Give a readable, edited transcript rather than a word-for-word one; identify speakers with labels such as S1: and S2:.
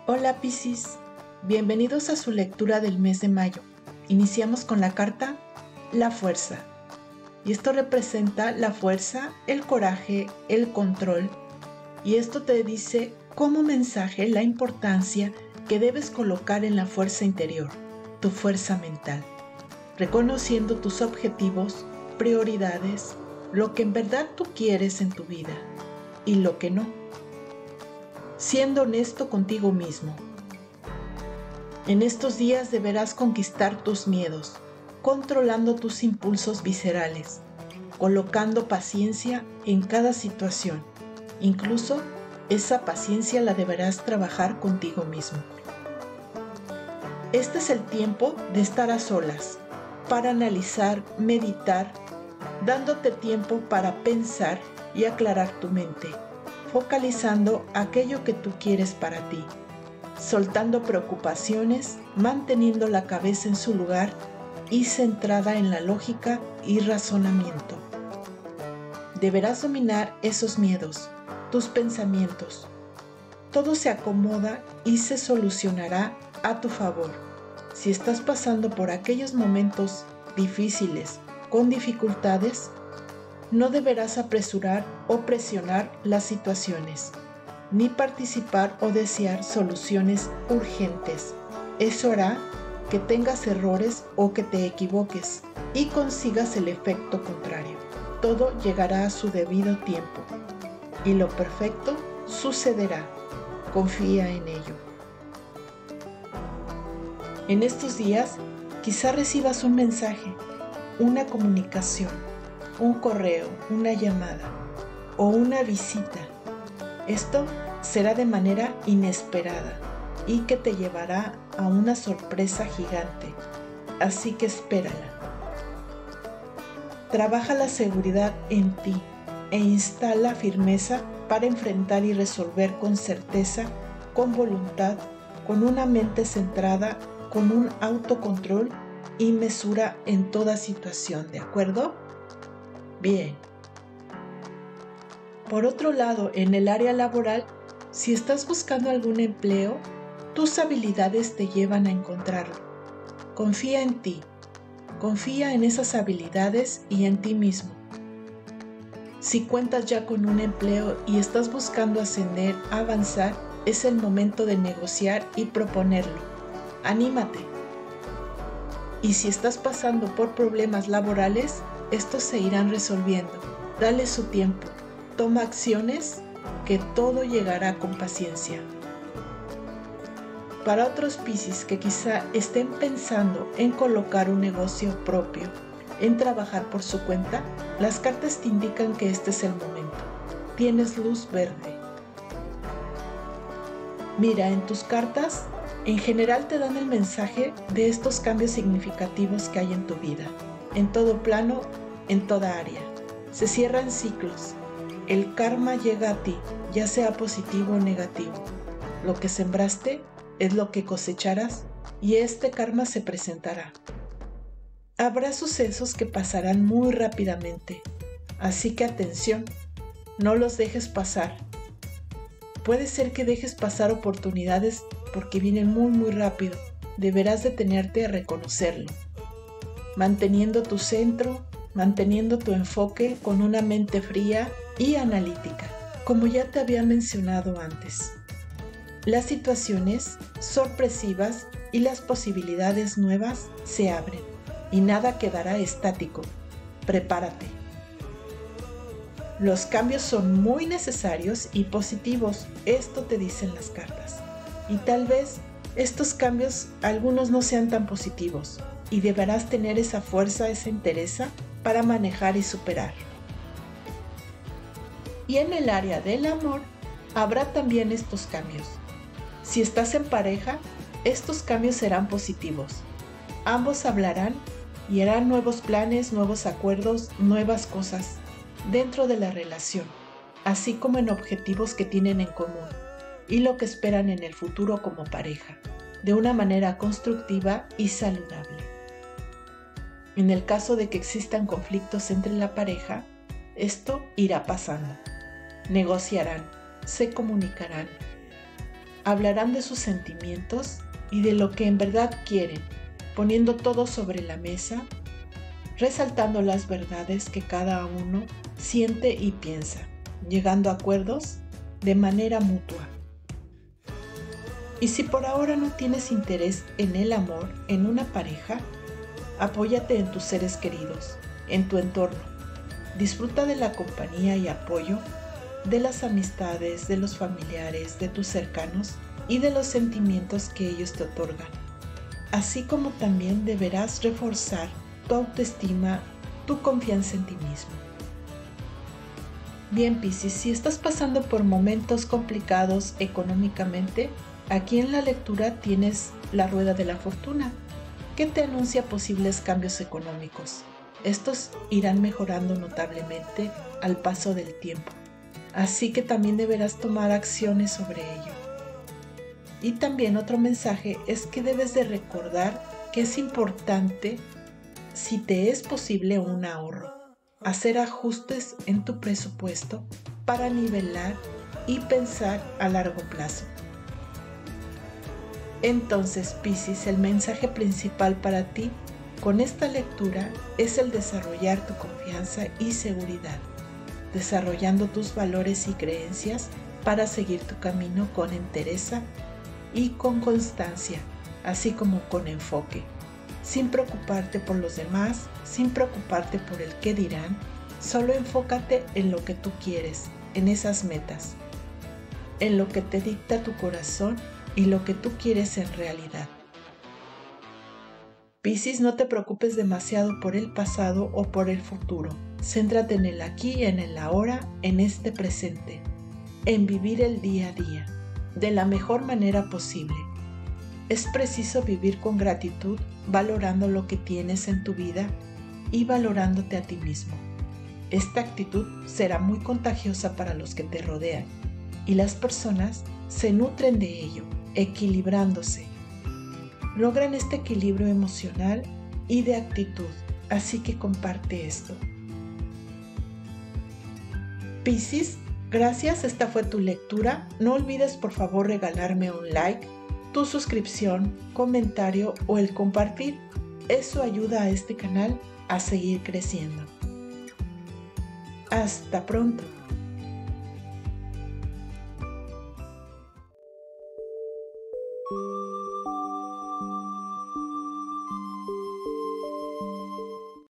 S1: Hola Piscis, bienvenidos a su lectura del mes de mayo. Iniciamos con la carta La Fuerza. Y esto representa la fuerza, el coraje, el control. Y esto te dice como mensaje la importancia que debes colocar en la fuerza interior, tu fuerza mental, reconociendo tus objetivos, prioridades, lo que en verdad tú quieres en tu vida y lo que no. Siendo honesto contigo mismo. En estos días deberás conquistar tus miedos, controlando tus impulsos viscerales, colocando paciencia en cada situación. Incluso esa paciencia la deberás trabajar contigo mismo. Este es el tiempo de estar a solas, para analizar, meditar, dándote tiempo para pensar y aclarar tu mente, focalizando aquello que tú quieres para ti, soltando preocupaciones, manteniendo la cabeza en su lugar y centrada en la lógica y razonamiento. Deberás dominar esos miedos, tus pensamientos. Todo se acomoda y se solucionará a tu favor. Si estás pasando por aquellos momentos difíciles, con dificultades, no deberás apresurar o presionar las situaciones, ni participar o desear soluciones urgentes. Eso hará que tengas errores o que te equivoques y consigas el efecto contrario. Todo llegará a su debido tiempo y lo perfecto sucederá. Confía en ello. En estos días, quizá recibas un mensaje, una comunicación, un correo, una llamada o una visita. Esto será de manera inesperada y que te llevará a una sorpresa gigante, así que espérala. Trabaja la seguridad en ti e instala firmeza para enfrentar y resolver con certeza, con voluntad, con una mente centrada, con un autocontrol y mesura en toda situación, ¿de acuerdo? Bien. Por otro lado, en el área laboral, si estás buscando algún empleo, tus habilidades te llevan a encontrarlo. Confía en ti, confía en esas habilidades y en ti mismo. Si cuentas ya con un empleo y estás buscando ascender, avanzar, es el momento de negociar y proponerlo. Anímate. Y si estás pasando por problemas laborales, estos se irán resolviendo. Dale su tiempo. Toma acciones, que todo llegará con paciencia. Para otros Piscis que quizá estén pensando en colocar un negocio propio, en trabajar por su cuenta, las cartas te indican que este es el momento. Tienes luz verde. Mira, en tus cartas, en general te dan el mensaje de estos cambios significativos que hay en tu vida, en todo plano, en toda área. Se cierran ciclos. El karma llega a ti, ya sea positivo o negativo. Lo que sembraste es lo que cosecharás y este karma se presentará. Habrá sucesos que pasarán muy rápidamente, así que atención, no los dejes pasar. Puede ser que dejes pasar oportunidades porque vienen muy rápido. Deberás detenerte a reconocerlo, manteniendo tu centro, manteniendo tu enfoque con una mente fría y analítica, como ya te había mencionado antes. Las situaciones sorpresivas y las posibilidades nuevas se abren y nada quedará estático. Prepárate. Los cambios son muy necesarios y positivos, esto te dicen las cartas. Y tal vez estos cambios algunos no sean tan positivos y deberás tener esa fuerza, esa entereza para manejar y superar. Y en el área del amor habrá también estos cambios. Si estás en pareja, estos cambios serán positivos. Ambos hablarán y harán nuevos planes, nuevos acuerdos, nuevas cosas dentro de la relación, así como en objetivos que tienen en común y lo que esperan en el futuro como pareja, de una manera constructiva y saludable. En el caso de que existan conflictos entre la pareja, esto irá pasando. Negociarán, se comunicarán Hablarán de sus sentimientos y de lo que en verdad quieren, poniendo todo sobre la mesa, resaltando las verdades que cada uno siente y piensa, llegando a acuerdos de manera mutua. Y si por ahora no tienes interés en el amor, en una pareja, apóyate en tus seres queridos, en tu entorno. Disfruta de la compañía y apoyo de las amistades, de los familiares, de tus cercanos y de los sentimientos que ellos te otorgan. Así como también deberás reforzar tu autoestima, tu confianza en ti mismo. Bien, Piscis, si estás pasando por momentos complicados económicamente, aquí en la lectura tienes la rueda de la fortuna, que te anuncia posibles cambios económicos. Estos irán mejorando notablemente al paso del tiempo, así que también deberás tomar acciones sobre ello. Y también otro mensaje es que debes de recordar que es importante, si te es posible, un ahorro, hacer ajustes en tu presupuesto para nivelar y pensar a largo plazo. Entonces, Piscis, el mensaje principal para ti con esta lectura es el desarrollar tu confianza y seguridad, desarrollando tus valores y creencias para seguir tu camino con entereza y con constancia, así como con enfoque, sin preocuparte por los demás, sin preocuparte por el qué dirán. Solo enfócate en lo que tú quieres, en esas metas, en lo que te dicta tu corazón y lo que tú quieres en realidad. Piscis, no te preocupes demasiado por el pasado o por el futuro. Céntrate en el aquí, en el ahora, en este presente, en vivir el día a día, de la mejor manera posible. Es preciso vivir con gratitud, valorando lo que tienes en tu vida y valorándote a ti mismo. Esta actitud será muy contagiosa para los que te rodean y las personas se nutren de ello, equilibrándose. Logran este equilibrio emocional y de actitud, así que comparte esto. Piscis, gracias, esta fue tu lectura. No olvides por favor regalarme un like, tu suscripción, comentario o el compartir. Eso ayuda a este canal a seguir creciendo. Hasta pronto.